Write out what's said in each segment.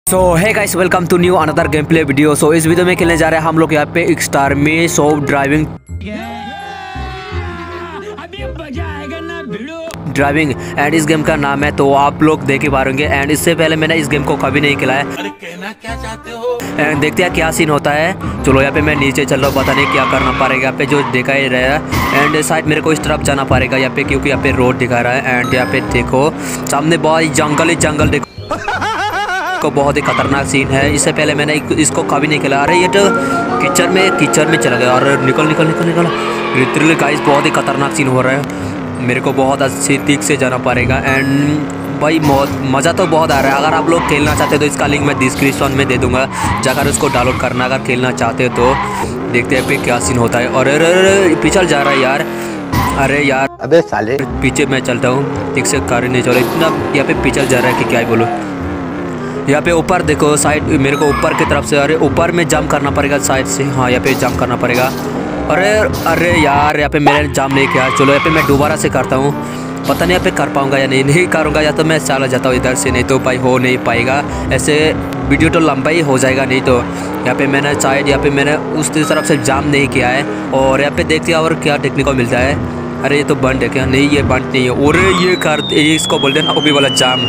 So hi guys, welcome to new another game play video. So इस video में खेलने जा रहे हैं हम लोग यहाँ पे एक स्टार में ड्राइविंग एंड इस गेम का नाम है, तो आप लोग देख ही पाएंगे। एंड इससे पहले मैंने इस गेम को कभी नहीं खेला है। अरे कहना क्या चाहते हो? एंड देखते हैं क्या सीन होता है। चलो यहाँ पे मैं नीचे चल रहा हूँ, पता नहीं क्या करना पड़ेगा यहाँ पे, जो दिखा ही रहा है। एंड शायद मेरे को इस तरफ जाना पड़ेगा यहाँ पे, क्योंकि यहाँ पे रोड दिखा रहा है। एंड यहाँ पे देखो सामने बहुत जंगल ही जंगल देखो को बहुत ही खतरनाक सीन है। इससे पहले मैंने इसको कभी नहीं खेला। अरे ये तो कीचड़ में चला गया और निकल लिटरली गाइस बहुत ही खतरनाक सीन हो रहा है। मेरे को बहुत अच्छी ठीक से जाना पड़ेगा। एंड भाई मज़ा तो बहुत आ रहा है। अगर आप लोग खेलना चाहते हो तो इसका लिंक मैं डिस्क्रिप्शन में दे दूंगा, जाकर उसको डाउनलोड करना अगर खेलना चाहते हो तो। देखते हैं पे क्या सीन होता है। और अरे पिछल जा रहा है यार। अरे यार अबे साले, पीछे मैं चलता हूँ, ठीक से कार नहीं चल रहा, इतना यहाँ पे पिछल जा रहा है कि क्या ही बोलो। यहाँ पे ऊपर देखो साइड, मेरे को ऊपर की तरफ से, अरे ऊपर में जंप करना पड़ेगा साइड से। हाँ यहाँ पे जंप करना पड़ेगा। अरे यार यहाँ पे मैंने जंप नहीं किया। चलो यहाँ पे मैं दोबारा से करता हूँ, पता नहीं यहाँ पे कर पाऊँगा या नहीं करूँगा, या तो मैं चला जाता हूँ इधर से, नहीं तो भाई हो नहीं पाएगा। ऐसे वीडियो तो लंबा ही हो जाएगा। नहीं तो यहाँ पे मैंने शायद यहाँ पे मैंने उस तरफ से जंप नहीं किया है। और यहाँ पे देखते हैं और क्या देखने को मिलता है। अरे ये तो बंद है क्या? नहीं ये बंद नहीं है। और ये इसको बोलते हैं ओपी वाला जाम।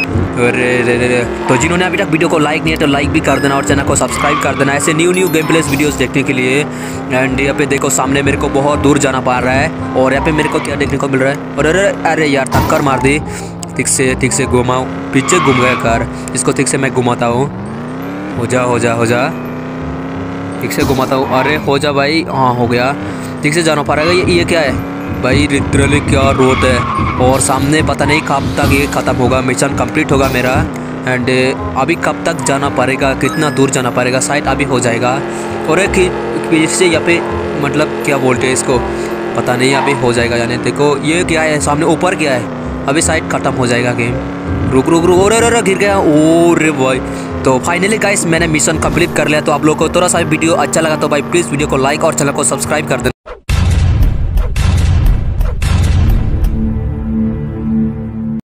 अरे तो जिन्होंने अभी तक वीडियो को लाइक नहीं है तो लाइक भी कर देना और चैनल को सब्सक्राइब कर देना ऐसे न्यू गेम प्लेस वीडियोस देखने के लिए। एंड यहाँ पे देखो सामने मेरे को बहुत दूर जाना पड़ रहा है। और यहाँ पे मेरे को क्या देखने को मिल रहा है। और अरे यार टक्कर मार दी। ठीक से घुमाओ, पीछे घूम गया कार, इसको ठीक से मैं घुमाता हूँ। हो जा ठीक से घुमाता हूँ। अरे हो जा भाई, हाँ हो गया। ठीक से जाना पड़ेगा। ये क्या है भाई? लिटरली क्या रोड है। और सामने पता नहीं कब तक ये ख़त्म होगा, मिशन कंप्लीट होगा मेरा। एंड अभी कब तक जाना पड़ेगा, कितना दूर जाना पड़ेगा, शायद अभी हो जाएगा। और एक इससे यहाँ पे मतलब क्या बोलते हैं इसको, पता नहीं अभी हो जाएगा यानी। देखो ये क्या है सामने, ऊपर क्या है, अभी शायद ख़त्म हो जाएगा गेम। रुक और गिर गया। ओ रे भाई। तो फाइनली गाइस मैंने मिशन कंप्लीट कर लिया। तो आप लोगों को थोड़ा सा वीडियो अच्छा लगा तो भाई प्लीज़ वीडियो को लाइक और चैनल को सब्सक्राइब कर देना।